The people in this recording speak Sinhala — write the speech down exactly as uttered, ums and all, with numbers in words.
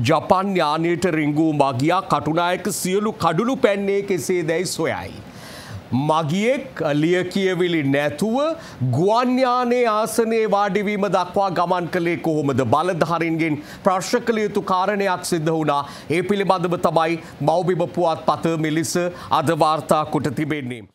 ජපන් යානයට රිංගූ මගියා කටුනායක සියලු කඩුළු පැන්නේ කෙසේදැයි සොයයි. මගියෙක් ලිය කියවිලි නැතුව ගුවන් යානයේ ආසනයේ වාඩිවීම දක්වා ගමන් කළේ කොහොමද? බලධාරීන්ගෙන් ප්‍රශ්න කළ යුතු කාරණයක් සිද්ධ වුණා. ඒ පිළිබඳව තමයි මව්බිම පුවත්පත මෙලෙස අද වාර්තා කොට තිබෙන්නේ.